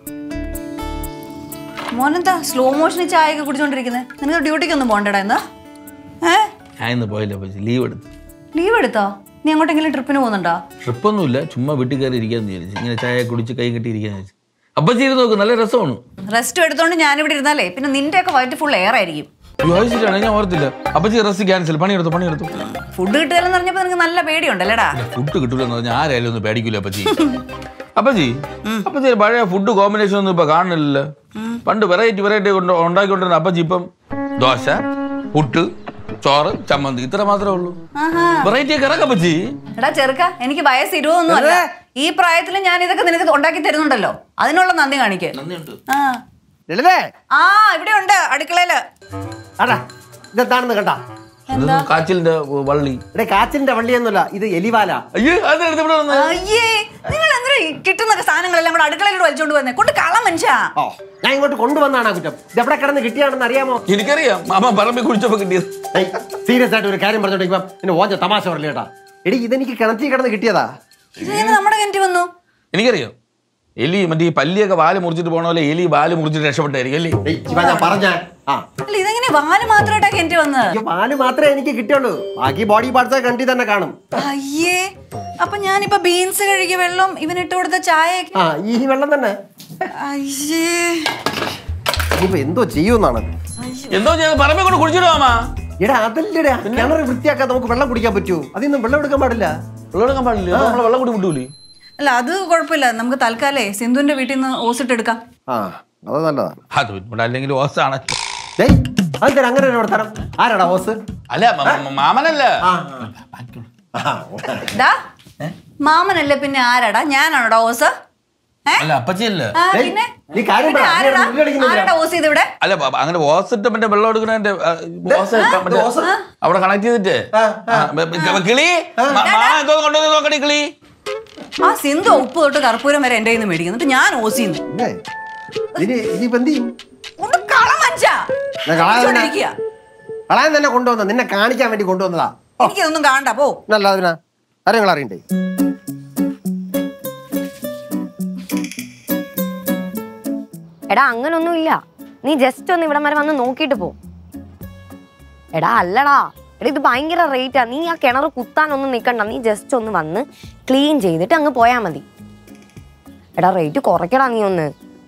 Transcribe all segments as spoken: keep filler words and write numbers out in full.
മോനെന്താ slow മോഷന് ചായ ഒക്കെ കുടിച്ചോണ്ടിരിക്കുന്നത്? നിനക്ക് ഡ്യൂട്ടിക്ക് ഒന്നും പോകണ്ടടാ എന്നാ? ഏഹ് ഞാൻ ഇന്ന് പോയില്ല പറ്റി, ലീവ് എടുത്തു. ലീവ് എടുത്തോ? നീ അങ്ങോട്ടെങ്കിലും ട്രിപ്പിന് പോകുന്നുണ്ടോ? ട്രിപ്പൊന്നുമില്ല, ചുമ്മാ വീട്ടിൽ കയറി ഇരിക്കാന്ന് വിചാരിച്ചു. ഇങ്ങനെ ചായ കുടിച്ച് കൈ കെട്ടി ഇരിക്കാന്ന് വെച്ചു. അപ്പൊ ചെയ്ത് നോക്ക്, നല്ല രസമാണ്. റെസ്റ്റ് എടുത്തോണ്ട് ഞാനിവിടെ ഇരുന്നാലേ പിന്നെ നിന്റെ ഒക്കെ വയറ്റ് ഫുൾ എയർ ആയിരിക്കും. യോജിച്ചിട്ടാണ്, ഞാൻ ഓർത്തില്ല. അപ്പൊ റെസ്റ്റ് ക്യാൻസൽ, പണിയെടുത്തു പണിയെടുത്തു. ഫുഡ് കിട്ടുകയെന്ന് പറഞ്ഞപ്പോ നിനക്ക് നല്ല പേടിയുണ്ടല്ലേടാ? ഫുഡ് കിട്ടൂലെന്ന് പറഞ്ഞാൽ ആരായാലും ഒന്ന് പേടിക്കൂല അപ്പച്ചി. അപ്പച്ചി അപ്പച്ചി പഴയ ഫുഡ് കോമ്പിനേഷൻ ഒന്നും ഇപ്പൊ കാണുന്നില്ലല്ലോ. പണ്ട് വെറൈറ്റി വെറൈറ്റി കൊണ്ട് ഉണ്ടാക്കിക്കൊണ്ടിരുന്ന അപ്പച്ചി ഇപ്പം ദോശ, പുട്ട്, ചോറ്, ചമ്മന്തി, ഇത്ര മാത്രമേ ഉള്ളൂ. വെറൈറ്റി ഒക്കെ ഇറക്കാം അപ്പച്ചി. എടാ ചെറുക്ക, എനിക്ക് വയസ്സ് ഇരുപതൊന്നും അല്ല. ഈ പ്രായത്തിൽ ഞാൻ ഇതൊക്കെ നിനക്ക് ഉണ്ടാക്കി തരുന്നുണ്ടല്ലോ, അതിനുള്ള നന്ദി കാണിക്കേ. ആ ഇവിടെ ഉണ്ട് അടുക്കളയില്. ഇതെന്താണെന്ന് കണ്ടാ? കാച്ചിലിന്റെ വള്ളി. കാച്ചിലിന്റെ വള്ളിയൊന്നുമല്ല, ഇത് എലിവാല. അയ്യേ, അയ്യേ, നിങ്ങൾ എന്താ കിട്ടുന്ന സാധനങ്ങളെല്ലാം കൂടെ അടുക്കളയിലൂടെ വലിച്ചോണ്ട് വന്നേ? കൊണ്ട് കള മനുഷ്യ. ഞാൻ ഇങ്ങോട്ട് കൊണ്ടുവന്നാണ് കുറ്റം. ഇത് എവിടെ കിടന്ന് കിട്ടിയാണെന്ന് അറിയാമോ? എനിക്കറിയാം, മാമ പറമ്പിൽ കുടിച്ചപ്പോ കിട്ടിയത്. സീരിയസ് ആയിട്ട് ഒരു കാര്യം പറഞ്ഞോണ്ടിരിക്കുമ്പോ പിന്നെ ഓഞ്ച തമാശ പറയില്ലേട്ടാ. എടി ഇതെനിക്ക് കിണറ്റി കിടന്ന് കിട്ടിയതാ. നമ്മുടെ കിണറ്റി വന്നു. എനിക്കറിയാം, എലി മറ്റേ പല്ലിയൊക്കെ വാല് മുറിച്ചിട്ട് പോണ പോലെ എലി വാല് മുറിച്ചിട്ട് രക്ഷപ്പെട്ടായിരിക്കും അല്ലേ? ഞാൻ പറഞ്ഞ ഇതെങ്ങനെ വാല് മാത്രമായിട്ടാ കിണറ്റി വന്നത്? വാല് മാത്രമേ എനിക്ക് കിട്ടിയുള്ളൂ, ബാക്കി ബോഡി പാർട്സ് കിണറ്റി തന്നെ കാണും. അയ്യേ, അപ്പൊ ഞാനിപ്പോ ബീൻസ് കഴുകിയ വെള്ളം ഇവനിട്ട് കൊടുത്ത ചായ ഈ വെള്ളം തന്നെ. അയ്യേ, ഇപ്പൊ എന്തോ ചെയ്യൂന്നാണ്? എന്തോ ചെയ്യാൻ പറമ്പേ കൊണ്ട് കുടിച്ചിടുവാ. എടാ അതല്ലടാ, കിണർ വൃത്തിയാക്കാൻ നമുക്ക് വെള്ളം കുടിക്കാൻ പറ്റൂ. അതിന്നും വെള്ളം എടുക്കാൻ പാടില്ല. വെള്ളം എടുക്കാൻ പാടില്ല, നമ്മളെ വെള്ളം കൂടി വിട്ടൂലേ? അല്ല അത് കുഴപ്പമില്ല, നമുക്ക് തൽക്കാലേ സിന്ധുവിന്റെ വീട്ടിൽ നിന്ന് ഓസിട്ട് എടുക്കാം. ആ അത് നല്ലതാണ്. അത് ഇവിടെ അല്ലെങ്കിൽ ഓസാണ്. അങ്ങനെ തരം ആരാടാ ഓസ്? അല്ല മാമനല്ല. മാമനല്ലേ പിന്നെ ആരാടാ? ഞാനാണോടാ ഓസ്? അല്ല അപ്പച്ചിയല്ല. അല്ല അങ്ങനെ ഓസിട്ട് മറ്റേ വെള്ളം എടുക്കണ അവിടെ കണക്ട് ചെയ്തിട്ട് കിളി എന്തോ കൊണ്ടുവന്ന് നോക്കണേ കിളി. ആ സിന്ധു ഉപ്പ് തൊട്ട് കർപ്പൂരം വരെ എന്റെ കയ്യിൽ നിന്ന് മേടിക്കും, എന്നിട്ട് ഞാൻ ഓസിന്ന് തന്നെ കൊണ്ടുവന്ന നിന്നെ കാണിക്കാൻ വേണ്ടി കൊണ്ടുവന്നതാ. എനിക്കൊന്നും കാണണ്ട പോ. അറിയങ്ങൾ അറിയണ്ടേ? എടാ അങ്ങനൊന്നും ഇല്ല, നീ ജസ്റ്റ് ഒന്ന് ഇവിടെ വരെ വന്ന് നോക്കിട്ട് പോ. എടാ അല്ലടാ, എടാ ഇത് ഭയങ്കര റേറ്റാ. നീ ആ കിണർ കുത്താനൊന്നും നിൽക്കണ്ട, നീ ജസ്റ്റ് ഒന്ന് വന്ന് ക്ലീൻ ചെയ്തിട്ട് അങ്ങ് പോയാൽ മതി. എടാ റേറ്റ് കുറയ്ക്കടാ നീ ഒന്ന്.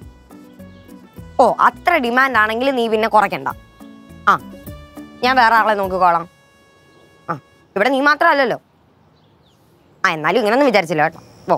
ഓ അത്ര ഡിമാൻഡ് ആണെങ്കിൽ നീ പിന്നെ കുറയ്ക്കണ്ട. ആ ഞാൻ വേറെ ആളെ നോക്കിക്കോളാം. ആ ഇവിടെ നീ മാത്രമല്ലല്ലോ. ആ എന്നാലും ഇങ്ങനൊന്നും വിചാരിച്ചില്ല കേട്ടോ. ഓ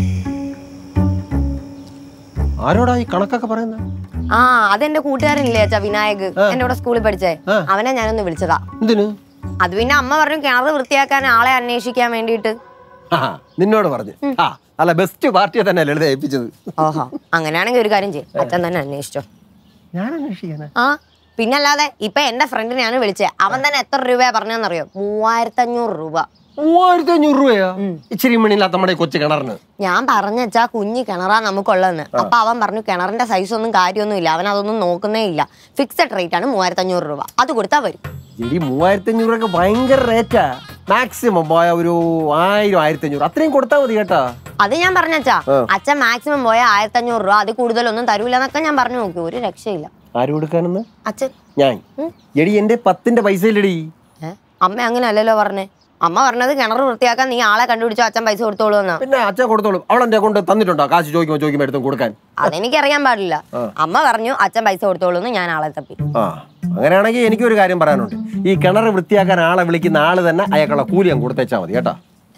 ആരോടാ ഈ കണക്കൊക്കെ പറയുന്നത്? ആ അതെന്റെ കൂട്ടുകാരനില്ലേ അച്ഛാ, വിനായക്, എന്റെ കൂടെ സ്കൂളിൽ പഠിച്ചേ. അവനെ ഞാനൊന്ന് വിളിച്ചതാ. അത് പിന്നെ അമ്മ പറഞ്ഞു കിണർ വൃത്തിയാക്കാൻ ആളെ അന്വേഷിക്കാൻ വേണ്ടിട്ട്. നിന്നോട് പറഞ്ഞു? അല്ല ബെസ്റ്റ് പാർട്ടിയെ തന്നെ ലളിത ഏൽപ്പിച്ചത്. ഓഹോ, അങ്ങനെയാണെങ്കിൽ ഒരു കാര്യം ചെയ്യും, അച്ഛൻ തന്നെ അന്വേഷിച്ചോ. ഞാൻ അന്വേഷിക്കാനാ? ആ പിന്നല്ലാതെ. ഇപ്പൊ എന്റെ ഫ്രണ്ടിനെയാണ് വിളിച്ചത്, അവൻ തന്നെ എത്ര രൂപയാ പറഞ്ഞെന്നറിയോ? മൂവായിരത്തി അഞ്ഞൂറ് രൂപ. മൂവായിരത്തി അഞ്ഞൂറ് രൂപയാ? ഇച്ചിരി മണിയില്ലാത്ത നമ്മുടെ കൊച്ചു കിണറിന്. ഞാൻ പറഞ്ഞാ കുഞ്ഞു കിണറാ നമുക്കുള്ളതെന്ന്. അപ്പൊ അവൻ പറഞ്ഞു കിണറിന്റെ സൈസ് ഒന്നും കാര്യമൊന്നും ഇല്ല, അവൻ അതൊന്നും നോക്കുന്നേ ഇല്ല, ഫിക്സഡ് റേറ്റ് ആണ് മൂവായിരത്തി അഞ്ഞൂറ് രൂപ, അത് കൊടുത്താ വരും. ഈ മൂവായിരത്തി അഞ്ഞൂറ് രൂപ ഭയങ്കര റേറ്റാ. മാക്സിമം പോയ ഒരു ആയിരം ആയിരത്തി അഞ്ഞൂറ് അത്രയും കൊടുത്താൽ മതി കേട്ടാ. അത് ഞാൻ പറഞ്ഞാ അച്ഛൻ മാക്സിമം പോയ ആയിരത്തി അഞ്ഞൂറ് രൂപ, അത് കൂടുതലൊന്നും തരൂല എന്നൊക്കെ ഞാൻ പറഞ്ഞു നോക്കി, ഒരു രക്ഷയില്ല. ആര് കൊടുക്കാനെന്ന്? അച്ഛൻ. ഞാൻ? എടി എന്റെ പത്തിന്റെ പൈസ ഇല്ലടി. അമ്മ അങ്ങനെ അല്ലല്ലോ പറഞ്ഞേ. അമ്മ പറഞ്ഞത് കിണർ വൃത്തിയാക്കാൻ നീ ആളെ കണ്ടുപിടിച്ചോ, അച്ഛൻ പൈസ കൊടുത്തോളൂ എന്നാ. പിന്നെ അച്ഛൻ കൊടുത്തോളൂ. അവൾ എന്റെ കൊണ്ട് തന്നിട്ടുണ്ടോ കാശ്? ചോദിക്കുമ്പോ ചോദിക്കുമ്പോ എടുത്തും കൊടുക്കാൻ? അതെനിക്കറിയാൻ പാടില്ല. അമ്മ പറഞ്ഞു അച്ഛൻ പൈസ കൊടുത്തോളൂ എന്ന്, ഞാൻ ആളെ തപ്പി. ആ അങ്ങനെയാണെങ്കിൽ എനിക്കൊരു കാര്യം പറയാനുണ്ട്. ഈ കിണർ വൃത്തിയാക്കാൻ ആളെ വിളിക്കുന്ന ആള് തന്നെ അയാൾക്കുള്ള കൂലി അങ്ങ് കൊടുത്തേച്ചാ മതി കേട്ടാ.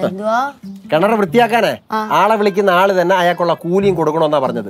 കിണർ വൃത്തിയാക്കാനേ ആളെ വിളിക്കുന്ന ആള് തന്നെ അയാൾക്കുള്ള കൂലിയും കൊടുക്കണമെന്നാ പറഞ്ഞത്.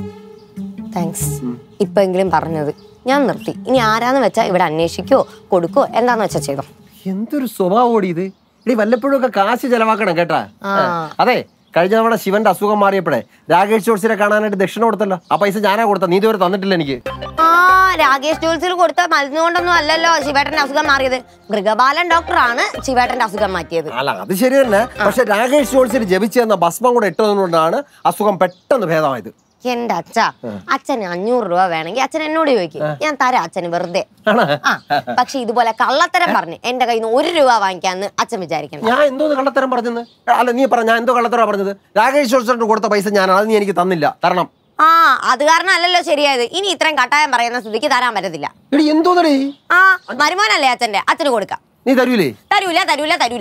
താങ്ക്സ്. ഇപ്പൊ എങ്കിലും പറഞ്ഞത് ഞാൻ നിർത്തി. ഇനി ആരാന്ന് വെച്ചാ ഇവിടെ അന്വേഷിക്കോ കൊടുക്കോ എന്താന്ന് വെച്ചാ ചെയ്തോ. എന്തൊരു സ്വഭാവോടി ഇത്. ഇനി വല്ലപ്പോഴും ഒക്കെ കാശ് ചെലവാക്കണം കേട്ടാ. അതെ, കഴിഞ്ഞ തവണ ശിവന്റെ അസുഖം മാറിയപ്പോഴേ രാകേഷ് ജോത്സ്യരെ കാണാനായിട്ട് ദക്ഷിണ കൊടുത്തല്ലോ, ആ പൈസ ഞാനാ കൊടുത്ത, നീ ഇതുവരെ തന്നിട്ടില്ല എനിക്ക്. ആ രാകേഷ് ജോത്സ്യർ കൊടുത്ത മരുന്ന് കൊണ്ടൊന്നും അല്ലല്ലോ ശിവേട്ടന്റെ അസുഖം മാറിയത്. മൃഗപാലൻ ഡോക്ടറാണ് ശിവേട്ടന്റെ അസുഖം മാറ്റിയത്. അല്ല അത് ശരി തന്നെ, പക്ഷെ രാകേഷ് ജോത്സ്യർ ജപിച്ചു തന്ന ഭസ്മം കൂടെ ഇട്ടതുകൊണ്ടാണ് അസുഖം പെട്ടെന്ന് ഭേദമായത്. എന്റെ അച്ഛ, അച്ഛന് അഞ്ഞൂറ് രൂപ വേണമെങ്കിൽ അച്ഛൻ എന്നോട് ചോദിക്കും, ഞാൻ തരാം അച്ഛന് വെറുതെ. ആ പക്ഷെ ഇതുപോലെ കള്ളത്തരം പറഞ്ഞ് എന്റെ കയ്യിൽ നിന്ന് ഒരു രൂപ വാങ്ങിക്കാന്ന് അച്ഛൻ വിചാരിക്കണം. ഞാൻ എന്തോ കള്ളത്തരം പറഞ്ഞത്? അല്ല നീ പറ, ഞാൻ എന്തോ കള്ളത്തരം പറഞ്ഞത്? രാകേഷ് ജോത്സ്യറിന് കൊടുത്ത പൈസ ഞാൻ, അത് നീ എനിക്ക് തന്നില്ല, തരണം. ആ അത് കാരണം അല്ലല്ലോ ശരിയായത്. ഇനി ഇത്രയും കട്ടായം പറയുന്ന സ്ഥിതിക്ക് തരാൻ പറ്റത്തില്ല. എന്തോന്നടേ? ആ മരുമോനല്ലേ അച്ഛന്റെ, അച്ഛന് കൊടുക്കാം. നീ തരൂലേ? തരൂല തരൂല തരൂല.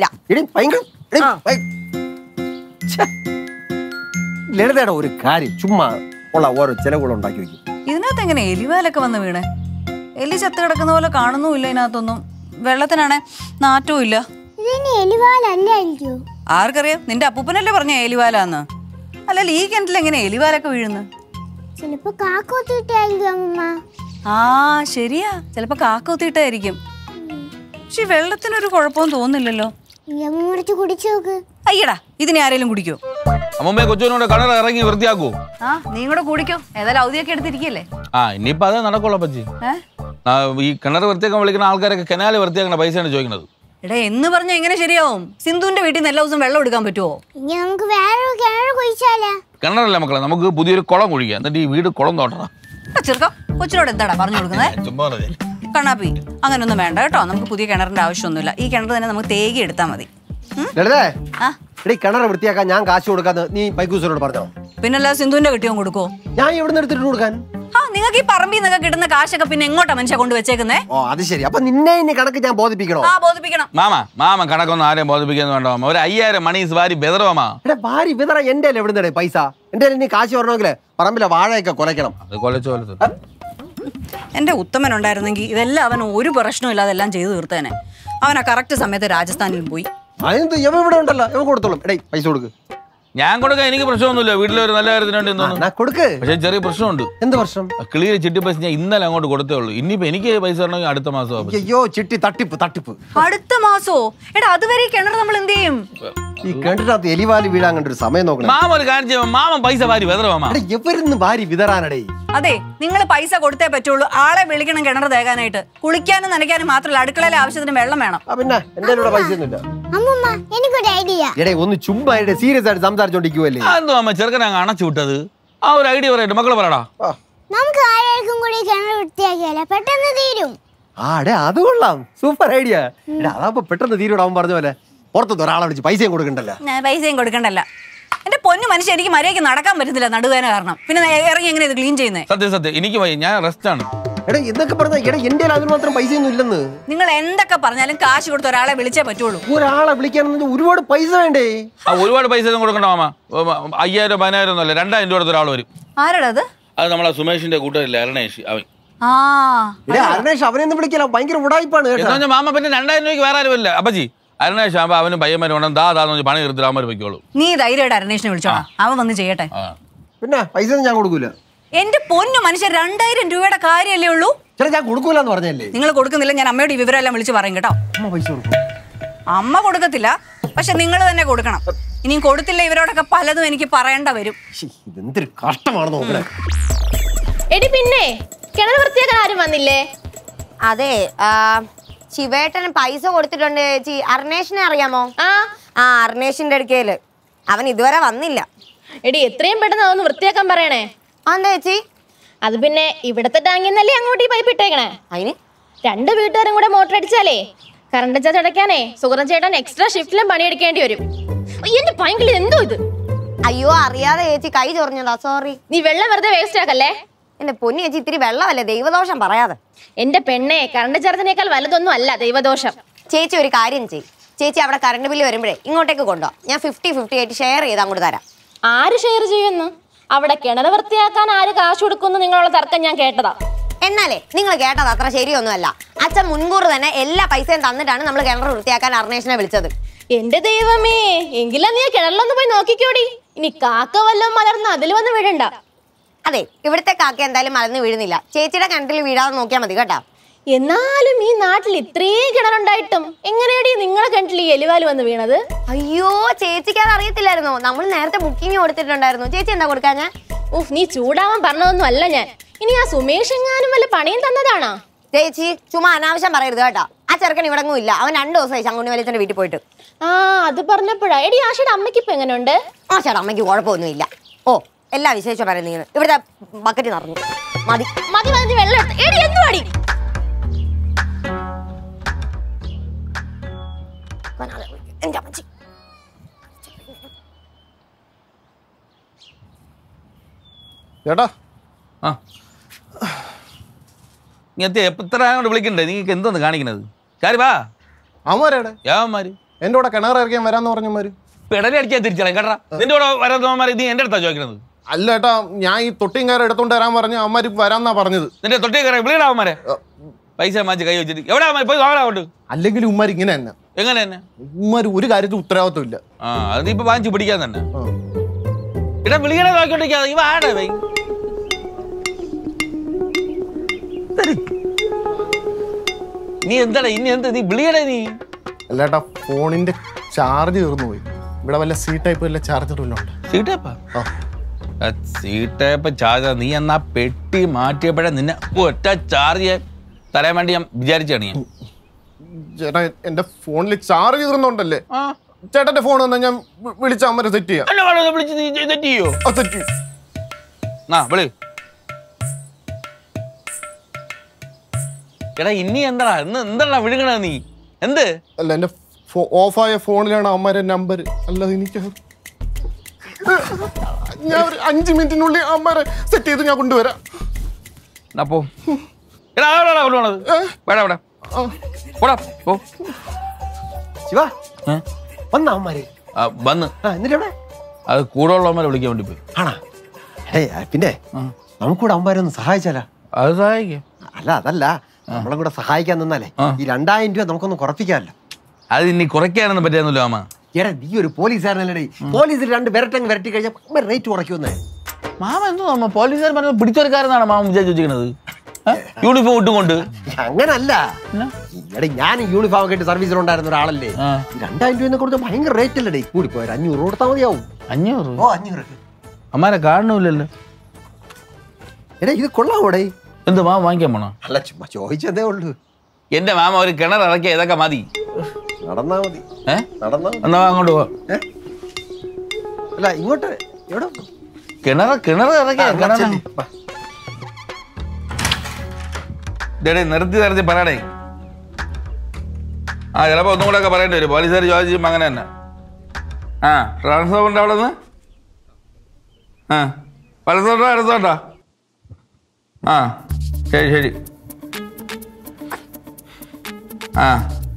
ലളിതയുടെ ഒരു കാര്യം ചുമ്മാ ഉള്ള ഓരോ ചെലവുകൾ ഉണ്ടാക്കി വെക്കും. ഇതിനകത്ത് എങ്ങനെ എലിവാലൊക്കെ വന്ന് വീണേ? എലി ചത്ത് കിടക്കുന്ന പോലെ കാണുന്നുമില്ല ഇതിനകത്തൊന്നും. വെള്ളത്തിനാണെ നാറ്റവും ഇല്ല. ആർക്കറിയാം? നിന്റെ അപ്പൂപ്പനല്ലേ പറഞ്ഞ എലിവാലാന്ന്. അല്ലല്ല ഈ കിണറ്റിൽ എങ്ങനെ എലിവാലൊക്കെ വീഴുന്നു? ആ ശരിയാ, ചിലപ്പോ കാക്കൊത്തിട്ടായിരിക്കും. പക്ഷെ വെള്ളത്തിനൊരു കുഴപ്പവും തോന്നില്ലല്ലോ. അയ്യടാ, ഇതിനെ ആരെങ്കിലും കുടിക്കോ? അമ്മമ്മ കൊച്ചുനോട് കിണർ ഇറങ്ങി വൃത്തിയാക്കൂ. ആ നീ കൂടെ കുടിക്കോ, ഏതായാലും അവധിയൊക്കെ എടുത്തിരിക്കല്ലേ. ആ ഇനിയിപ്പോ അതേ നടക്കുള്ളൂ പച്ചി. ഈ കിണർ വൃത്തിയാക്കാൻ വിളിക്കുന്ന ആൾക്കാരൊക്കെ കനാല് വൃത്തിയാക്കുന്ന പൈസയാണ് ചോദിക്കുന്നത്. എടാ എന്ന് പറഞ്ഞാ എങ്ങനെ ശരിയാവും? സിന്ധുവിന്റെ വീട്ടിൽ നിന്ന് എല്ലാ ദിവസം വെള്ളം എടുക്കാൻ പറ്റുമോ? കിണറല്ല മക്കളെ, നമുക്ക് പുതിയൊരു കുളം കുഴിക്കാം. എന്നിട്ട് ഈ വീട് കുളം തോട്ടണം. ചെറുക്ക കൊച്ചിനോട് എന്താടാ പറഞ്ഞു കൊടുക്കുന്നത്? കണ്ണാപ്പി അങ്ങനൊന്നും വേണ്ട കേട്ടോ. നമുക്ക് പുതിയ കിണറിന്റെ ആവശ്യമൊന്നുമില്ല. ഈ കിണർ തന്നെ നമുക്ക് തേകി എടുത്താൽ മതി. കിണർ വൃത്തിയാക്കാൻ ഞാൻ കാശ് കൊടുക്കാന്ന് നീ പൈക്കൂസിനോട് പറഞ്ഞോ? പിന്നല്ല സിന്ധുവിന്റെ കിട്ടിയോ കൊടുക്കോ? ഞാൻ എവിടെ എടുത്തിട്ട് കൊടുക്കാൻ? ആ നിങ്ങൾക്ക് ഈ പറമ്പിൽ നിന്നൊക്കെ കിട്ടുന്ന കാശൊക്കെ പിന്നെ എങ്ങോട്ടാ മനുഷ്യ കൊണ്ട് വെച്ചേക്കുന്നേ? ഓ അത് ശരി. അപ്പൊ നിന്നെ ഇനി കണക്ക് ഞാൻ ബോധിപ്പിക്കണോ? ആ ബോധിപ്പിക്കണം. മാമ മാമ കണക്കൊന്നും ആരെയും ബോധിപ്പിക്കുന്നു വേണ്ടോ? ഒരു അയ്യായിരം മണീസ് വാരി ബെതറവാ. എടാ വാരി ബെതറ എന്റെ എവിടുന്നേ പൈസ? എന്റെ ഇനി കാശ് വരണമെങ്കിലേ പറമ്പിലെ വാഴയൊക്കെ കുലയ്ക്കണം. അത് കൊലച്ചു കൊലച്ചു. എന്റെ ഉത്തമൻ ഉണ്ടായിരുന്നെങ്കിൽ ഇതെല്ലാം അവൻ ഒരു പ്രശ്നവും ഇല്ലാതെ എല്ലാം ചെയ്തു തീർത്തേനെ. അവൻ ആ കറക്റ്റ് സമയത്ത് രാജസ്ഥാനിലും പോയി. അതെന്ത് ഇവ ഇവിടെ ഉണ്ടല്ലോ, ഇവ കൊടുത്തോളും. എടേ പൈസ കൊടുക്ക്. ഞാൻ കൊടുക്കാൻ എനിക്ക് പ്രശ്നമൊന്നുമില്ല. വീട്ടിലെ ഒരു നല്ല കാര്യത്തിന് വേണ്ടി കൊടുക്ക്. പക്ഷെ ചെറിയ പ്രശ്നമുണ്ട്. എന്ത് പ്രശ്നം? ക്ലിയർ ചിട്ടി പൈസ ഞാൻ ഇന്നലെ അങ്ങോട്ട് കൊടുത്തേ ഉള്ളൂ. ഇനിയിപ്പോ എനിക്ക് പൈസ തരണമെങ്കിൽ അടുത്ത മാസം. അയ്യോ ചിട്ടി തട്ടിപ്പ് തട്ടിപ്പ്. അടുത്ത മാസോ? എടാ അതുവരെ കിണർ നമ്മൾ എന്ത് ചെയ്യും? ഈ കിണറ്റിനകത്ത് എലിവാലി വീഴാൻ കണ്ട ഒരു സമയം നോക്കണം. മാമ ഒരു കാര്യം ചെയ്യാം, മാമൻ പൈസ വാരി വിതറവാ. എവരിന്ന് വാരി വിതറാനടേ? അതെ നിങ്ങൾ പൈസ കൊടുത്തേ പറ്റുള്ളൂ. ആളെ വിളിക്കണം കിണർ തേകാനായിട്ട്. കുളിക്കാനും നനയ്ക്കാനും മാത്രമല്ല, അടുക്കളയിലെ ആവശ്യത്തിന് വെള്ളം വേണം. പിന്നെ എന്റെ പൈസ ഒന്നുമില്ല. എടേ ഒന്ന് ചുമ്മാ സീരിയസ് ആയിട്ട് സംസാരിച്ചോണ്ടിരിക്കുവല്ലേ? എന്തോ അമ്മ ചെറുക്കനെ അങ്ങ് അണച്ചു വിട്ടത്. ആ ഒരു ഐഡിയ പറയട്ടെ മക്കളെ പറയടാ. നമുക്ക് ആരെയും കൂടി കിണർ വൃത്തിയാക്കിയാലേ പെട്ടെന്ന് തീരും. ആ അടേ അത് കൊള്ളാം, സൂപ്പർ ഐഡിയ. അതാകുമ്പോ പെട്ടെന്ന് തീരുടാവും പറഞ്ഞ പോലെ. പുറത്തുനിന്ന് ഒരാളെ വിളിച്ച് പൈസയും കൊടുക്കണ്ടല്ലോ. പൈസയും കൊടുക്കണ്ടല്ല. എന്റെ പൊന്നു മനുഷ്യൻ, എനിക്ക് മര്യാദയ്ക്ക് നടക്കാൻ പറ്റുന്നില്ല നടുവേന കാരണം. പിന്നെ ഇറങ്ങി എങ്ങനെ ഇത് ക്ലീൻ ചെയ്യുന്നേ? സത്യം സത്യം എനിക്ക് പോയി, ഞാൻ റെസ്റ്റ് ആണ്. എടാ എന്തൊക്കെ പറഞ്ഞാ എടാ എന്റെ അതിന് മാത്രം പൈസ ഒന്നും ഇല്ലെന്ന്. നിങ്ങൾ എന്തൊക്കെ പറഞ്ഞാലും കാശ് കൊടുത്ത് ഒരാളെ വിളിച്ചേ പറ്റുള്ളൂ. ഒരാളെ വിളിക്കാനെന്ന് ഒരുപാട് പൈസ വേണ്ടേ? ആ ഒരുപാട് പൈസ ഒന്നും കൊടുക്കണ്ട മാമ. അയ്യായിരം പതിനായിരം ഒന്നും അല്ല, രണ്ടായിരം രൂപ ഒരാൾ വരും. ആരാടാ അത്? അത് നമ്മളെ സുമേഷിന്റെ കൂട്ടരില്ലേ അരുണേഷ്, അവൻ. ആ അരുണേഷ് അവനെന്ന് വിളിക്കല ഭയങ്കര ഉടായിപ്പാണ് കേട്ടോ. മാമ പിന്നെ രണ്ടായിരം രൂപയ്ക്ക് വേറെ ആരുമല്ല അപ്പച്ചി. അരുണേഷ് ആകുമ്പോ അവനും പയ്യന്മാരും വേണം. ദാ ദാന്ന് പണി എടുത്തിട്ട് അവന്മാർ വയ്ക്കുള്ളൂ. നീ ധൈര്യമായിട്ട് അരുണേഷിനെ വിളിച്ചോളാം, അവൻ വന്ന് ചെയ്യട്ടെ. പിന്നെ പൈസ ഒന്നും ഞാൻ കൊടുക്കൂല. എന്റെ പൊന്നു മനുഷ്യൻ, രണ്ടായിരം രൂപയുടെ കാര്യമല്ലേ ഉള്ളൂ. ചേട്ടാ ഞാൻ കൊടുക്കൂലെന്ന് പറഞ്ഞല്ലേ? നിങ്ങൾ കൊടുക്കുന്നില്ല, ഞാൻ അമ്മയോട് ഈ വിവരം എല്ലാം വിളിച്ച് പറയും കേട്ടോ. അമ്മ പൈസ കൊടുക്കും. അമ്മ കൊടുക്കത്തില്ല, പക്ഷെ നിങ്ങൾ തന്നെ കൊടുക്കണം. ഇനിയും കൊടുത്തില്ല ഇവരോടൊക്കെ പലതും എനിക്ക് പറയേണ്ട വരും. ഇതെന്തൊരു കഷ്ടമാണ് നോക്കണേ. എടി പിന്നെ കിണർ വൃത്തിയാക്കാൻ ആരും വന്നില്ലേ? അതെ ശിവേട്ടന് പൈസ കൊടുത്തിട്ടുണ്ട് ചേച്ചി. അർണേഷിനെ അറിയാമോ? ആ ആ അർണേഷിന്റെ അടുക്കയില് അവൻ ഇതുവരെ വന്നില്ല. എടി എത്രയും പെട്ടെന്ന് അതൊന്ന് വൃത്തിയാക്കാൻ പറയണേ. എന്താ ചേച്ചി? അത് പിന്നെ ഇവിടത്തെ ടാങ്കിൽ നിന്നല്ലേ അങ്ങോട്ട് ഈ പൈപ്പ് ഇട്ടേക്കണേ. അതിന് രണ്ട് വീട്ടുകാരും കൂടെ മോട്ടർ അടിച്ചാലേ കറണ്ട് ചാർജ് അടയ്ക്കാനേ സുഗതൻ ചേട്ടൻ എക്സ്ട്രാ ഷിഫ്റ്റിലും പണിയെടുക്കേണ്ടി വരും. എന്റെ ഭയങ്കര എന്തോ ഇത്. അയ്യോ അറിയാതെ ചേച്ചി, കൈ ചൊറിഞ്ഞതാ, സോറി. നീ വെള്ളം വെറുതെ വേസ്റ്റ് ആക്കല്ലേ. എന്റെ പൊന്നി ചേച്ചി, ഇത്തിരി വെള്ളമല്ലേ, ദൈവദോഷം പറയാതെ. എന്റെ പെണ്ണെ, കറണ്ട് ചാർജിനേക്കാൾ വലുതൊന്നും അല്ല ദൈവദോഷം. ചേച്ചി ഒരു കാര്യം ചെയ്യും, ചേച്ചി അവിടെ കറണ്ട് ബില്ല് വരുമ്പോഴേ ഇങ്ങോട്ടേക്ക് കൊണ്ടുപോവാ. ഞാൻ ഫിഫ്റ്റി ഫിഫ്റ്റി ആയിട്ട് ഷെയർ ചെയ്ത് അങ്ങോട്ട് തരാം. ആര് ഷെയർ ചെയ്യുന്നു? അവിടെ കിണർ വൃത്തിയാക്കാൻ ആര് കാശ് കൊടുക്കുന്നു നിങ്ങളുള്ള തർക്കം ഞാൻ കേട്ടതാ. എന്നാലേ നിങ്ങൾ കേട്ടത് അത്ര ശരിയൊന്നുമല്ല. അച്ഛൻ മുൻകൂർ തന്നെ എല്ലാ പൈസയും തന്നിട്ടാണ് നമ്മൾ കിണർ വൃത്തിയാക്കാൻ അർണേഷിനെ വിളിച്ചത്. എന്റെ ദൈവമേ, എങ്കിലും നീ കിണറിലൊന്ന് പോയി നോക്കിക്കോടി. ഇനി കാക്ക വല്ലതും മലർന്ന് അതിൽ വന്ന് വീഴണ്ട. അതെ, ഇവിടുത്തെ കാക്ക എന്തായാലും മലർന്ന് വീഴുന്നില്ല. ചേച്ചിയുടെ കിണറ്റിൽ വീഴാതെ നോക്കിയാൽ മതി കേട്ടോ. എന്നാലും ഈ നാട്ടിൽ ഇത്രയും കിണറുണ്ടായിട്ടും എങ്ങനെയാടി നിങ്ങളെ കിണറ്റിൽ ഈ എലിവാല് വന്ന് വീണത്? അയ്യോ ചേച്ചിക്ക് അത് അറിയത്തില്ലായിരുന്നോ? നമ്മൾ നേരത്തെ ബുക്കിംഗ് കൊടുത്തിട്ടുണ്ടായിരുന്നു. ചേച്ചി എന്താ കൊടുക്കാൻ? ഞാൻ ഉഫ്, നീ ചൂടാവാൻ പറഞ്ഞതൊന്നും അല്ല ഞാൻ. ഇനി ആ സുമേഷ് എങ്ങാനും വല്ല പണിയും തന്നതാണോ? ചേച്ചി ചുമ്മാ അനാവശ്യം പറയരുത് കേട്ടോ. ആ ചെറുക്കൻ ഇവിടെങ്ങും ഇല്ല. അവൻ രണ്ടു ദിവസമായി ശങ്കുണ്ണി വലിയച്ഛന്റെ വീട്ടിൽ പോയിട്ട്. ആ അത് പറഞ്ഞപ്പോഴാ. എടി ആശയുടെ അമ്മയ്ക്ക് ഇപ്പൊ എങ്ങനെയുണ്ട്? ആശയുടെ അമ്മയ്ക്ക് കുഴപ്പമൊന്നുമില്ല. ഓ എല്ലാ വിശേഷം പറയുന്നത്. ഇവിടുത്തെ ബക്കറ്റ് നിറഞ്ഞു. മതി മതി മതി, വെള്ളം എടുത്ത്. എടി എന്തുവാടി? എന്റെ അമ്മച്ചി ചേട്ടാ ആ നീ എത്തി എത്ര കൊണ്ട് വിളിക്കണ്ടേ നിങ്ങൾക്ക് എന്തോന്ന് കാണിക്കണത് കാര്യം വാ അവന്മാരെവിടെ യാവന്മാര് എൻ്റെ കൂടെ കിണർ ഇറക്കിയാൻ വരാന്ന് പറഞ്ഞമാര് പെടലി അടിക്കാൻ തിരിച്ചളാം കേട്ടാ നിന്റെ കൂടെ വരാത്തവന്മാർ നീ എൻ്റെ അടുത്താ ചോദിക്കണത് അല്ല ഏട്ടാ ഞാൻ ഈ തൊട്ടിയും കയറി എടുത്തോണ്ട് വരാൻ പറഞ്ഞ അവന്മാര് വരാന്നാ പറഞ്ഞത് നിന്റെ തൊട്ടി കയറി വിളിയിടാവന്മാരെ പൈസ മാറ്റി കൈ വെച്ചിട്ട് എവിടെ പോയി വാങ്ങാവോട്ട് അല്ലെങ്കിൽ ഉമ്മാർ ഇങ്ങനെ തന്നെ എങ്ങനെ തന്നെ ഉമ്മാര് ഒരു കാര്യത്തിൽ ഉത്തരവാദിത്വം ഇല്ല ആ അത് നീ ഇപ്പൊ വാങ്ങിച്ചു പിടിക്കാൻ തന്നെ ഇടാ വിളിക്കണേ നോക്കിക്കൊണ്ടിരിക്കാതെ ഇവ ആടെ വൈ നീ എന്താടാ ഇനി എന്താ നീ വിളിയടേ നീ അല്ലേട്ടാ ഫോണിന്റെ ചാർജ് തീർന്നു പോയി ഇവിടെ വല്ല സി ടൈപ്പ് വല്ല ചാർജർ വല്ല ഉണ്ട് സി ടൈപ്പാ സി ടൈപ്പ് ചാർജർ നീ എന്നാ പെട്ടി മാറ്റിയപ്പോഴേ നിന്നെ ഒറ്റ ചാർജ് തരാൻ വേണ്ടി ഞാൻ വിചാരിച്ചാണ് ഞാൻ ചേട്ടാ എന്റെ ഫോണിൽ ചാർജ് തീർന്നുണ്ടല്ലേ ചേട്ടന്റെ ഫോൺ വന്നാൽ ഞാൻ വിളിച്ച അമ്മരെ സെറ്റ് ചെയ്യാം വിളിച്ച് നീ സെറ്റ് ചെയ്യോ സെറ്റ് ആ വിളി എടാ ഇനി എന്താടാ ഇന്ന് എന്താടാ വിഴുകണ നീ എന്ത് അല്ല എന്റെ ഓഫായ ഫോണിലാണ് അമ്മരെ നമ്പർ അല്ലാതെ എനിക്ക് ഞാൻ ഒരു അഞ്ച് മിനിറ്റിനുള്ളിൽ അമ്മരെ സെറ്റ് ചെയ്ത് ഞാൻ കൊണ്ടുവരാം അപ്പോ എടാ എവിടെയാ കൊണ്ടുപോണത് വേടാ വേടാ പോടാ പോ ശിവ വന്ന അവന്മാര് വന്ന് എന്നിട്ട് എവിടെ അത് കൂടെ ഉള്ളവന്മാരെ വിളിക്കാൻ വേണ്ടി പോയി ആണാ ഏ പിന്നെ നമുക്കൂടെ അവന്മാരൊന്ന് സഹായിച്ചാലാ അത് സഹായിക്കാം അല്ല അതല്ല നമ്മളെ കൂടെ സഹായിക്കാൻ നിന്നാലേ ഈ രണ്ടായിരം രൂപ നമുക്കൊന്ന് കുറപ്പിക്കാമല്ലോ അത് ഇനി കുറയ്ക്കാനൊന്നും പറ്റിയൊന്നുമില്ല മാമ എടാ നീ ഒരു പോലീസുകാരനല്ലേ പോലീസിൽ രണ്ട് വിരട്ടങ്ങ് വിരട്ടി കഴിഞ്ഞാൽ റേറ്റ് കുറയ്ക്കുന്നേ മാമ എന്തോ മാമ പോലീസുകാർ പറഞ്ഞത് പിടിച്ചെടുക്കാരെന്നാണ് മാമ വിചാരിച്ചു വെച്ചിരിക്കണത് യൂണിഫോം ഇട്ടും കൊണ്ട് അങ്ങനല്ല എടേ ഞാൻ യൂണിഫോം ഒക്കെ ഇട്ട് സർവീസിലുണ്ടായിരുന്ന ഒരാളല്ലേ രണ്ടായിരം രൂപ കൊടുത്ത് ഭയങ്കര റേറ്റ് അല്ലേ കൂടി പോയാൽ അഞ്ഞൂറ് കൊടുത്താൽ മതിയാവും അഞ്ഞൂറ് ഓ അഞ്ഞൂറ് അമ്മാരെ കാണുന്നില്ലല്ലോ എടാ ഇത് കൊള്ളാവോടെ എന്ത് മാമ വാങ്ങിക്കാൻ പോണോ അല്ല ചുമ്മാ ചോദിച്ചതേ ഉള്ളൂ എന്റെ മാമ ഒരു കിണർ ഇറക്കിയ ഇതൊക്കെ മതി നടന്നാ മതി ഏഹ് നടന്നാ എന്നാ അങ്ങോട്ട് പോവാ അല്ല ഇങ്ങോട്ട് എവിടെ കിണർ കിണർ ഇറക്കിയ കിണർ നിർത്തി നിർത്തി പറയണേ ആ ചിലപ്പോ ഒന്നും കൂടെ ഒക്കെ പറയേണ്ടി വരും പോലീസുകാർ ചോദിച്ചും അങ്ങനെ തന്നെ ആ ട്രാൻസ്ഫർ ഉണ്ട് അവിടെ നിന്ന് ആ വലത്തോട്ടോ ഇടത്തോട്ടോ ആ ശരി ശരി ആ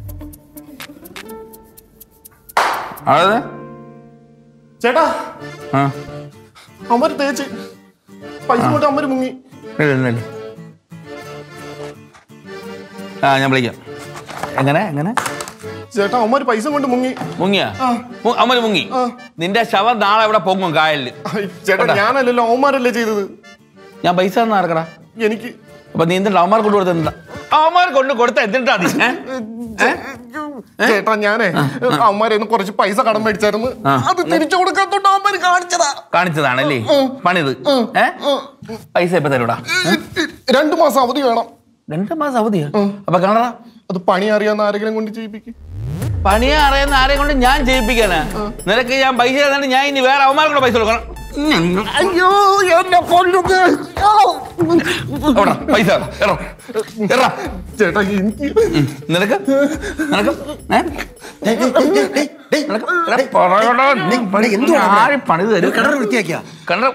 അതെ ചേട്ടാ ആ അമ്മര് തേച്ച് പൈസ കൊണ്ട് അമ്മര് മുങ്ങി ആ ഞാൻ വിളിക്കാം എങ്ങനെ എങ്ങനെ ചേട്ടാ അമ്മര് പൈസ കൊണ്ട് മുങ്ങി മുങ്ങിയാ അമ്മര് മുങ്ങി നിന്റെ ശവം നാളെ ഇവിടെ പൊങ്ങും കായലില് ചേട്ടാ ഞാനല്ലല്ലോ അവന്മാരല്ലേ ചെയ്തത് ഞാൻ പൈസ തന്നാ ഇറക്കടാ എനിക്ക് അപ്പൊ നീ എന്തിനാ അവന്മാർ കൊണ്ട് കൊടുത്ത എന്താ അവന്മാർ കൊണ്ട് കൊടുത്ത എന്തിട്ടാ ചേട്ടാ ഞാനേ അവന്മാരെ കുറച്ച് പൈസ കടം മേടിച്ചായിരുന്നു അത് തിരിച്ചു കൊടുക്കാത്തോണ്ട് അവന്മാര് കാണിച്ചതാ കാണിച്ചതാണല്ലേ പണിത് ഏ പൈസ എപ്പ തരൂടാ രണ്ടു മാസം അവധി വേണം രണ്ടു മാസം അവധിയാ അപ്പൊ കാണാ അത് പണി അറിയാവുന്ന ആരെങ്കിലും കൊണ്ട് ചെയ്യിപ്പിക്കും പണിയെ അറിയുന്ന ആരെയും കൊണ്ട് ഞാൻ ചെയ്യിപ്പിക്കാനാ നിനക്ക് ഞാൻ പൈസ തന്നിട്ട് ഞാൻ ഇനി വേറെ അവന്മാർക്കൂടെ പൈസ കൊടുക്കണം അയ്യോ എന്നെ കൊല്ലുക പൈസ ചേട്ടാ എനിക്ക് നിനക്ക് നിനക്ക് പണി തരും കിണർ വൃത്തിയാക്കിയാ കിണർ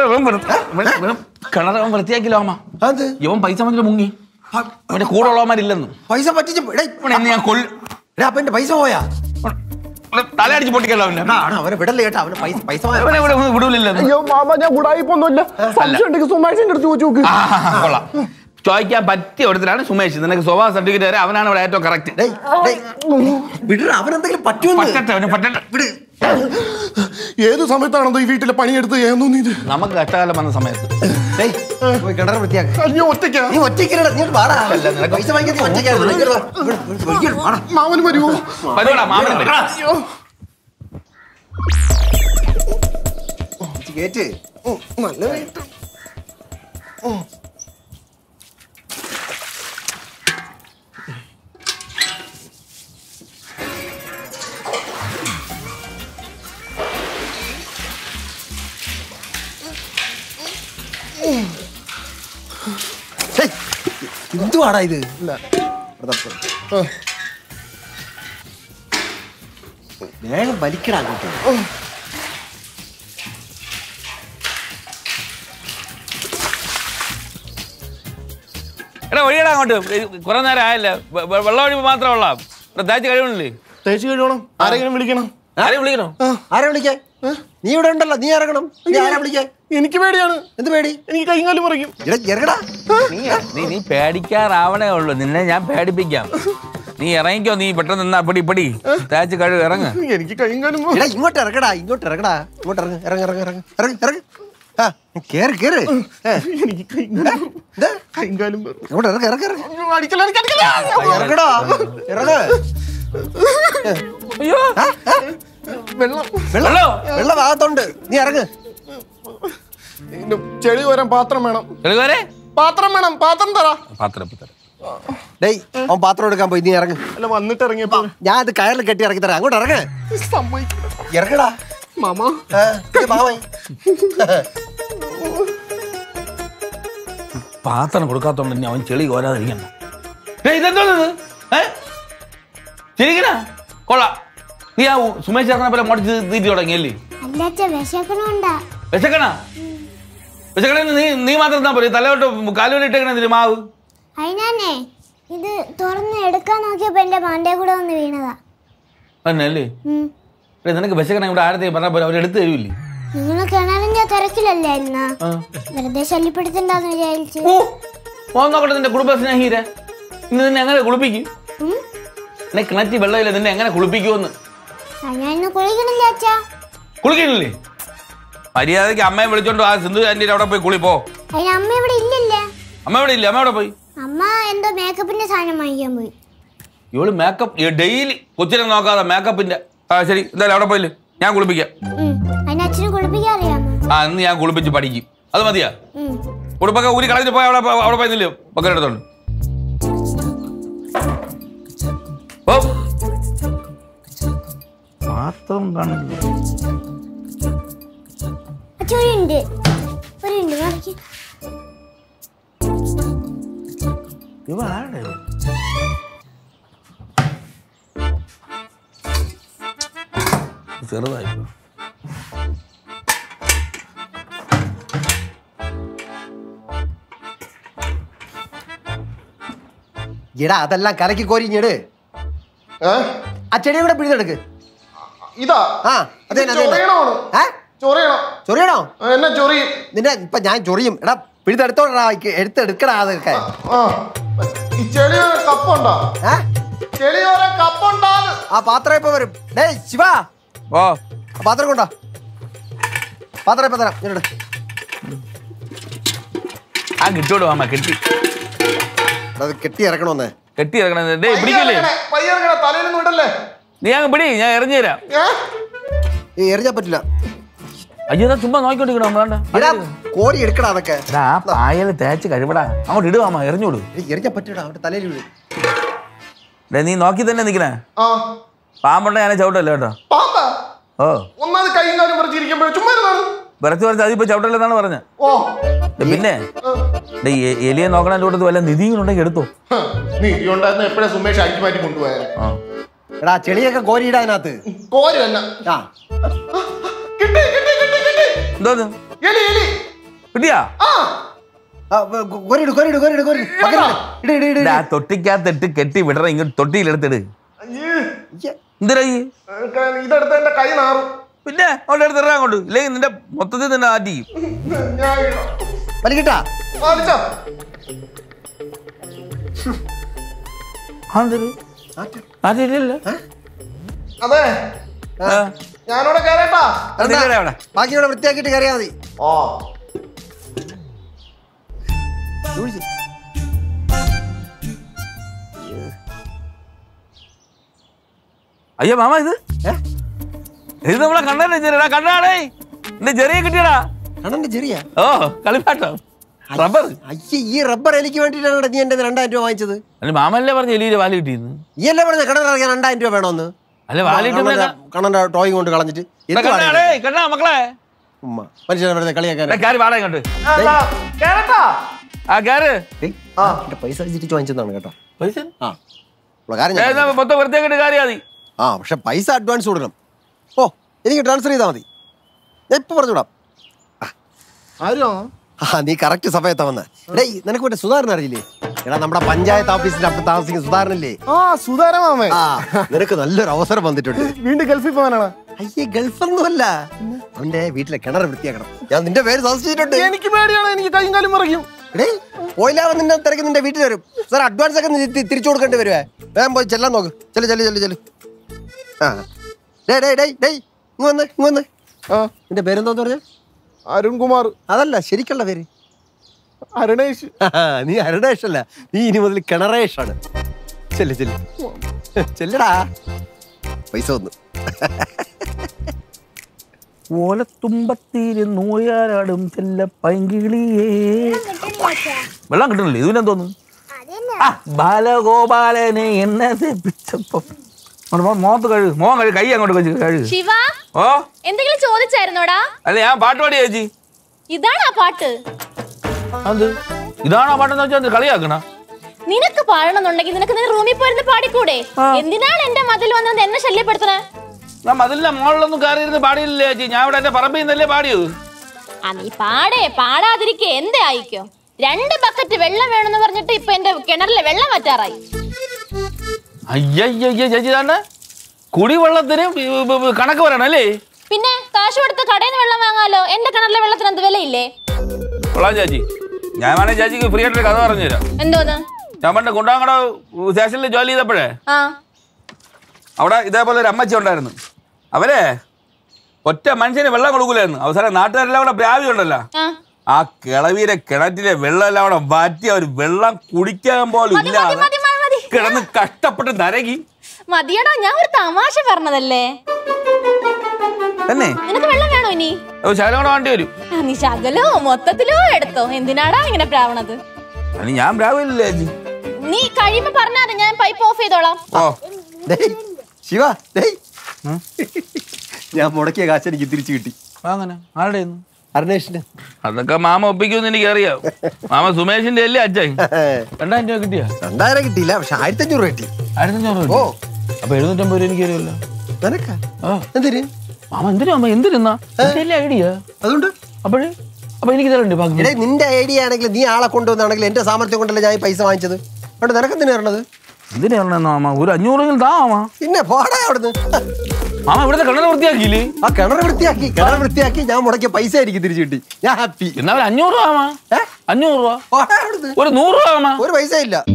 കിണർ വൃത്തിയാക്കില്ലോ അമ്മ ഇവൻ പൈസ വന്നിട്ട് മുങ്ങി അവന്റെ കൂടെ ഉള്ളവന്മാരില്ലെന്ന് പൈസ പറ്റിച്ച് ഞാൻ കൊല്ലും അപ്പൊ എന്റെ പൈസ പോയാ തലയടിച്ച് പൊട്ടിക്കല്ലോ അവനെ അവനെ വിടല്ലേ കേട്ടോ അവന് പൈസ പൈസ വിടൂലല്ലോ അയ്യോ മാമ ഞാൻ ഗുഡായിപ്പൊന്നുമില്ല സംശയം ഉണ്ടെങ്കിൽ സുമേഷിന്റെ അടുത്ത് ചോദിച്ചു നോക്ക് കൊള്ളാം ചോദിക്കാൻ പറ്റിയ ഒരുത്തരാണ് സുമേഷ് നിനക്ക് സ്വഭാവ സർട്ടിഫിക്കറ്റ് വരെ അവനാണ് ഇവിടെ ഏറ്റവും കറക്റ്റ് അവനെന്തെങ്കിലും പറ്റുമോ ഏത് സമയത്താണോ ഈ വീട്ടിലെ പണിയെടുത്ത് ചെയ്യാൻ തോന്നിയത് നമുക്ക് കഷ്ടകാലം വന്ന സമയത്ത് കിണർ വൃത്തിയാക്കി അയ്യോ ഒറ്റയ്ക്കാ നീ ഒറ്റയ്ക്കല്ല പൈസ മാമന് വരുമോ വരുവാടാ മാമനും വരും കേറ്റ് നല്ല വീട്ട് എന്തുവാടാ ഇത് വേഗം വലിക്കടാ അങ്ങോട്ട് എടാ ഒഴിയടാ അങ്ങോട്ട് കുറെ നേരം ആയല്ല വെള്ളം ഒഴിവ് മാത്രം ഉള്ളാം ഇവിടെ തേച്ച് കഴിവണില്ലേ തേച്ച് കഴിയണം ആരെങ്കിലും വിളിക്കണം ആരെയും വിളിക്കണോ ആരെ വിളിക്കാൻ നീ ഇവിടെ ഉണ്ടല്ലോ നീ ഇറങ്ങണം നീ ആരെ വിളിക്കാൻ എനിക്ക് പേടിയാണ് എന്ത് പേടി എനിക്ക് കൈകാലും പറയും ഇറങ്ങടാ നീ നീ പേടിക്കാറാവണേ ഉള്ളൂ നിന്നെ ഞാൻ പേടിപ്പിക്കാം നീ ഇറങ്ങിക്കോ നീ പെട്ടെന്ന് നിന്നാ പടി പടി തേച്ച് കഴിവ് ഇറങ്ങ് എനിക്ക് കൈകാലും എടാ ഇങ്ങോട്ട് ഇറങ്ങടാ ഇങ്ങോട്ട് ഇറങ്ങടാ ഇങ്ങോട്ട് ഇറങ്ങ് ഇറങ്ങ് ഇറങ്ങ് ഇറങ്ങ് ഇറങ്ങ് ഇറങ്ങ് ആ കേറ് കേറ് എനിക്ക് കൈകാലും ഇങ്ങോട്ട് ഇറങ്ങ് ഇറങ്ങ് ഇറങ്ങ് അടിക്കല ഇറങ്ങടാ ഇറങ്ങ് അയ്യോ വെള്ളം വെള്ളം വെള്ളം ഭാഗത്തുണ്ട് നീ ഇറങ്ങ് ചെളി വരാൻ പാത്രം വേണം ചെളിവരെ പാത്രം വേണം പാത്രം തറ പാത്രം തരാം ഡേയ് അവൻ പാത്രം എടുക്കാൻ പോയി നീ ഇറങ്ങ് അല്ല വന്നിട്ട് ഇറങ്ങിയപ്പോ ഞാൻ അത് കയറിൽ കെട്ടി ഇറക്കി തരാം അങ്ങോട്ട് ഇറങ്ങ് സമ്മതിക്കില്ല ഇറങ്ങടാ മാമ മാമായി പാത്രം കൊടുക്കാത്തോണ്ട് ഇനി അവൻ ചെളി കോരാതിരിക്കണ്ട ഇതെന്തോ ശരിക്കണ കൊള്ളാം നീ ആ സുമേഷ് ചേർക്കണ പോലെ മുടച്ച് തീറ്റി തുടങ്ങിയല്ലേ വിശക്കണോണ്ടാ വിശക്കണ വിശക്കണ നീ നീ മാത്രം എന്താ പറയും തലയോട്ട് കാലുവലി ഇട്ടേക്കണ മാവ് അതിനാന്നേ ഇത് തുറന്ന് എടുക്കാൻ നോക്കിയപ്പോ എന്റെ മാണ്ടേ കൂടെ വന്ന് വീണതാ തന്നെയല്ലേ ഉം. നിനക്ക് വിശക്കണ ഇവിടെ ആരത്തെ പറഞ്ഞാൽ പോലെ അവരെടുത്ത് തരൂല്ലേ നിങ്ങള് കിണറിന്റെ തിരക്കിലല്ലായിരുന്ന വെറുതെ ശല്യപ്പെടുത്തണ്ടെന്ന് വിചാരിച്ചു ഓ നോക്കട്ടെ നിന്റെ കുടുംബ സ്നേഹിരെ ഇന്ന് നിന്നെ എങ്ങനെ കുളിപ്പിക്കും എന്നെ കിണറ്റി വെള്ളമില്ല നിന്നെ എങ്ങനെ കുളിപ്പിക്കുമെന്ന് ഞാൻ ഇന്ന് കുളിക്കണില്ല അച്ഛാ കുളിക്കണില്ലേ മര്യാദക്ക് അമ്മയെ വിളിച്ചോണ്ട് ആ സിന്ധു ആന്റിയുടെ അവിടെ പോയി കുളിപ്പോ അതിന് അമ്മ ഇവിടെ ഇല്ലല്ലേ അമ്മ ഇവിടെ ഇല്ല അമ്മ അവിടെ പോയി അമ്മ എന്തോ മേക്കപ്പിന്റെ സാധനം വാങ്ങിക്കാൻ പോയി ഇവള് മേക്കപ്പ് ഡെയിലി കൊച്ചിനെ നോക്കാതെ മേക്കപ്പിന്റെ ആ ശരി എന്തായാലും അവിടെ പോയില്ലേ ഞാൻ കുളിപ്പിക്കാം അതിന് അച്ഛനെ കുളിപ്പിക്കാൻ അറിയാമോ ആ ഇന്ന് ഞാൻ കുളിപ്പിച്ച് പഠിക്കും അത് മതിയാ ഉം. ഉടുപ്പൊക്കെ ഊരി കളഞ്ഞിട്ട് പോയി അവിടെ അവിടെ പോയി നില്ലോ പക്കനെ എടുത്തോണ്ട് ഓ പാത്രം കാണില്ല അച്ഛൻ ഒരു ഉണ്ട് ഒരു ഉണ്ട് നോക്കി ഇവ ആരുടെ ചെറുതായി എടാ അതെല്ലാം കലക്കി കോരിഞ്ഞിട് ആ ചെടി കൂടെ പിടിച്ചെടുക്ക് ഇതാ ആ അതെ ചൊറിയണോ എന്നെ ചൊറിയും നിന്റെ ഇപ്പൊ ഞാൻ ചൊറിയും എടാ പിടിച്ചെടുത്തോടാ എടുത്തെടുക്കടാ അതൊക്കെ ഈ ചെളി കപ്പുണ്ടോ ഏ ചെളി വരെ കപ്പുണ്ടാന്ന് ആ പാത്രം ഇപ്പൊ വരും ഡേയ് ശിവ ഓ ആ പാത്രം കൊണ്ടോ പാത്രം ഇപ്പൊ തരാം ഇങ്ങോട്ട് ആ കിട്ടോട് മാമ കെട്ടി അത് കെട്ടി ഇറക്കണോന്നേ കെട്ടി ഇറക്കണേ ഡേ പിടിക്കല്ലേ പയ്യറങ്ങണ തലയിലൊന്നും ഇടല്ലേ നീ അങ്ങ് പിടി ഞാൻ എറിഞ്ഞു തരാം ഈ എറിഞ്ഞാ പറ്റില്ല അയ്യോ എന്നാ ചുമ്മാ നോക്കിക്കൊണ്ടിരിക്കണോ വേണ്ട എടാ കോരി എടുക്കടാ അതൊക്കെ എടാ ആ പായല് തേച്ച് കഴിവടാ അങ്ങോട്ട് ഇടുവാമ എറിഞ്ഞോട് എറിഞ്ഞാ പറ്റൂടാ അവിടെ തലയിൽ വീട് ഡേ നീ നോക്കി തന്നെ നിക്കണേ ആ പാമ്പുണ്ട ഞാൻ ചവിട്ടല്ലേ കേട്ടോ പാമ്പാ ഓ ഒന്നാമത് കൈയും കാലും പറിച്ചിരിക്കുമ്പോഴേ ചുമ്മാ ഇരുന്നാണ് വിറച്ച് വിറച്ച് അതിപ്പോ ചവിട്ടല്ലെന്നാണ് പറഞ്ഞത് ഓ പിന്നെ ഡേ എലിയെ നോക്കണതിന്റെ കൂട്ടത്തിൽ വല്ല നിധികളുണ്ടെങ്കിൽ എടുത്തോ നീ ഉണ്ടായിരുന്ന എപ്പോഴാ സുമേഷ് അടിച്ചു മാറ്റി കൊണ്ടുപോയാൽ ആ എടാ ചെളിയൊക്കെ കോരിയിടാ അതിനകത്ത് കോരി തന്നെ ആ കിട്ടി കിട്ടി കിട്ടി കിട്ടി എന്തോന്ന് എലി എലി കിട്ടിയാ ആ കോരിയിട് കോരിയിട് കോരിയിട് കോരി ഇട് ഇട് ഇട് ആ തൊട്ടിക്കകത്തിട്ട് കെട്ടി വിടറ ഇങ്ങോട്ട് തൊട്ടിയിലെടുത്തിട് അയ്യേ എന്തിനാ ഈ ഇതെടുത്ത എന്റെ കൈ നാറും പിന്നെ അവിടെ എടുത്തിടാ അങ്ങോട്ട് ഇല്ലെങ്കിൽ നിന്റെ മൊത്തത്തിൽ തന്നെ ആറ്റി ഞാൻ വലിക്കട്ടാ വലിച്ചോ ആറ്റില്ലല്ലോ അതെ ഞാനിവിടെ കയറേട്ടാ അവിടെ ബാക്കി ഇവിടെ വൃത്തിയാക്കിയിട്ട് കയറിയാ മതി ഓ അയ്യോ മാമ ഇത് ഇത് നമ്മളെ കണ്ണല്ലേ ചെറിയടാ കണ്ണാടേ എന്റെ ചെറിയ കിട്ടിയടാ കണ്ണന്റെ ചെറിയ ഓ കളിപ്പാട്ടോ റബ്ബർ അയ്യ ഈ റബ്ബർ എലിക്ക് വേണ്ടിയിട്ടാണ് നീ എന്റെ രണ്ടായിരം രൂപ വാങ്ങിച്ചത് അല്ല മാമല്ലേ പറഞ്ഞ എലിയുടെ വാല് കിട്ടിയിരുന്നു നീ അല്ലേ പറഞ്ഞ കണ്ണൻ ഇറങ്ങിയ രണ്ടായിരം രൂപ വേണോന്ന് അല്ല വാലിട്ട് കണ്ണന്റെ ടോയും കൊണ്ട് കളഞ്ഞിട്ട് കണ്ണാടേ കണ്ണാ മക്കളെ ഉമ്മ മനുഷ്യനെ വെറുതെ കളിയാക്കാൻ കാര് വാടാ ഇങ്ങോട്ട് കേറട്ടാ ആ കാര് പൈസ വെച്ചിട്ട് വാങ്ങിച്ചതാണ് കേട്ടോ പൈസ ആ ഉള്ള കാര്യം ഞാൻ മൊത്തം വൃത്തിയാക്കിട്ട് കാര്യം മതി ആ പക്ഷെ പൈസ അഡ്വാൻസ് കൊടുക്കണം ഓ എനിക്ക് ട്രാൻസ്ഫർ ചെയ്താൽ മതി ഞാൻ ഇപ്പൊ പറഞ്ഞുവിടാം ആരോ ആ നീ കറക്റ്റ് സമയത്താ വന്നേ ഡേയ് നിനക്ക് മറ്റേ സുധാകരൻ അറിയില്ലേ എടാ നമ്മുടെ പഞ്ചായത്ത് ഓഫീസിന്റെ അവിടെ താമസിക്കുന്ന സുധാരനല്ലേ? ആ സുധാര മാമേ. ആ നിനക്ക് നല്ലൊരു അവസരം വന്നിട്ടുണ്ട്. വീണ്ടും ഗൾഫിൽ പോകാനാണ്? അയ്യേ ഗൾഫൊന്നുമല്ല, അവന്റെ വീട്ടിലെ കിണർ വൃത്തിയാക്കണം. ഞാൻ നിന്റെ പേര് സജസ്റ്റ്. എനിക്ക് പേടിയാണ്, എനിക്ക് കൈയും കാലും മറിയും. എടേ പോയില്ലാതെ നിന്നെ തിരക്ക് നിന്റെ വീട്ടിൽ വരും. സാർ അഡ്വാൻസ് ഒക്കെ തിരിച്ചു കൊടുക്കേണ്ടി വരുവേ. വേഗം പോയി ചെല്ലാൻ നോക്ക്. ചെല്ലു ചെല്ലു ചെല്ലു ചെല്ലു. ആ ഡേ ഡേ ഡേ ഡേ ഇങ്ങ് വന്ന് ഇങ്ങ് വന്ന്. ആ നിന്റെ പേരെന്താന്ന് പറഞ്ഞ? അരുൺകുമാർ. അതല്ല ശരിക്കുള്ള പേര്. അരുണേഷ്. നീ അരുണേഷ് അല്ല, നീ ഇനി മുതൽ കിണറേഷ് ആണ്. ചെല്ലു ചെല്ലു ചെല്ലടാ. പൈസ വന്നു. ഓലത്തുമ്പത്തിരുന്നൂയാരാടും ചെല്ല പൈങ്കിളിയേ. വെള്ളം കിട്ടണില്ലേ? ഇതിനെന്ന് തോന്നുന്നു. ആ ബാലഗോപാലനെ എന്നെ മോത്ത് കഴു മോൻ കഴി കൈ അങ്ങോട്ട് വെച്ച് കഴുകു. ശിവ, ഓ എന്തെങ്കിലും ചോദിച്ചായിരുന്നോടാ? അല്ല ഞാൻ പാട്ട് പാടി ചേച്ചി. ഇതാണാ പാട്ട്? അത് ഇതാണോ പാട്ടെന്ന് വെച്ചാൽ കളിയാക്കണ? നിനക്ക് പാടണമെന്നുണ്ടെങ്കിൽ നിനക്ക് നിന്റെ റൂമിൽ പോയിരുന്ന് പാടിക്കൂടെ? എന്തിനാണ് എന്റെ മതിൽ വന്നത് എന്നെ ശല്യപ്പെടുത്തണേ? ഞാൻ മതിലിന്റെ മോളിലൊന്നും കയറിയിരുന്ന് പാടിയില്ലേ ചേച്ചി. ഞാൻ ഇവിടെ എന്റെ പറമ്പിൽ നിന്നല്ലേ പാടിയത്. ആ നീ പാടേ, പാടാതിരിക്കെ എന്തേ ആയിക്കോ. രണ്ട് ബക്കറ്റ് വെള്ളം വേണമെന്ന് പറഞ്ഞിട്ട് ഇപ്പൊ എന്റെ കിണറിലെ വെള്ളം വറ്റാറായി. അയ്യയ്യ ചേച്ചി താണ്ട കുടിവെള്ളത്തിന് കണക്ക് പറയണം അല്ലേ? പിന്നെ കാശ് കൊടുത്ത് കടയിൽ നിന്ന് വെള്ളം വാങ്ങാലോ. എന്റെ കിണറിലെ വെള്ളത്തിന് എന്ത് വിലയില്ലേ? കൊള്ളാം ചേച്ചി. ഞാൻ വേണേ ചേച്ചിക്ക് ഫ്രീ ആയിട്ടൊരു കഥ പറഞ്ഞു തരാം. എന്തോന്ന്? ഞാൻ പണ്ട് കുണ്ടാങ്കട സ്റ്റേഷനിൽ ജോലി ചെയ്തപ്പോഴേ ആ അവിടെ ഇതേപോലെ ഒരു അമ്മച്ചി ഉണ്ടായിരുന്നു. അവരെ ഒറ്റ മനുഷ്യന് വെള്ളം കൊടുക്കൂലായിരുന്നു. അവസാനം നാട്ടുകാരെല്ലാം കൂടെ പ്രാവി ഉണ്ടല്ലോ, ആ കിളവീരെ കിണറ്റിലെ വെള്ളം എല്ലാം കൂടെ വാറ്റി അവർ വെള്ളം കുടിക്കാൻ പോലും ഇല്ലാതെ കിടന്ന് കഷ്ടപ്പെട്ട് നരകി. മതിയടാ, ഞാൻ ഒരു തമാശ പറഞ്ഞതല്ലേ. തന്നെ നിനക്ക് വെള്ളം വേണോ ഇനി? ശകലം കൂടെ വേണ്ടി വരും. നീ ശകലോ മൊത്തത്തിലോ എടുത്തോ. എന്തിനാടാ ഇങ്ങനെ പ്രാവണത്? അനി ഞാൻ പ്രാവില്ലേ ചേച്ചി. നീ കഴിയുമ്പോ പറഞ്ഞാതെ ഞാൻ പൈപ്പ് ഓഫ് ചെയ്തോളാം. ഓ ശിവ, ഞാൻ മുടക്കിയ കാശ് എനിക്ക് തിരിച്ചു കിട്ടി. അങ്ങനെ ആരുടെ? അരുണേഷിന്. അതൊക്കെ മാമ ഒപ്പിക്കുമെന്ന് എനിക്ക് അറിയാം. മാമ സുമേഷിന്റെ അല്ലേ അച്ഛൻ? രണ്ടായിരം രൂപ കിട്ടിയാ? രണ്ടായിരം കിട്ടിയില്ല, പക്ഷെ ആയിരത്തി അഞ്ഞൂറ് കിട്ടി. ആയിരത്തി അഞ്ഞൂറ്? ഓ അപ്പൊ എഴുന്നൂറ്റമ്പത് രൂപ എനിക്ക് തരുമല്ലോ. നിനക്കാ? എന്തിന് മാമ? എന്തിനാ മാമ? എന്തിനാ ഐഡിയ? അതുകൊണ്ട് അപ്പോഴേ അപ്പൊ എനിക്ക് തരണ്ടേ? നിന്റെ ഐഡിയ ആണെങ്കിൽ നീ ആളെ കൊണ്ടുവന്നാണെങ്കിൽ എന്റെ സാമർത്ഥ്യം കൊണ്ടല്ലേ ഞാൻ പൈസ വാങ്ങിച്ചത്. അതുകൊണ്ട് നിനക്ക് എന്തിനാ പറഞ്ഞത്? എന്തിനാ മാമ? ഒരു അഞ്ഞൂറെങ്കിലും താ മാമ. പിന്നെ പോടാ അവിടുന്ന്. മാമ ഇവിടുത്തെ കിണർ വൃത്തിയാക്കിയില്ലേ? ആ കിണർ വൃത്തിയാക്കി കിണർ വൃത്തിയാക്കി ഞാൻ മുടക്കിയ പൈസ എനിക്ക് തിരിച്ചു കിട്ടി. ഞാൻ ഹാപ്പി. എന്നാ അഞ്ഞൂറ് രൂപ മാമ. അഞ്ഞൂറ് രൂപ? പോടാ അവിടുന്ന്. ഒരു നൂറ് രൂപ മാമ. ഒരു പൈസ ഇല്ല.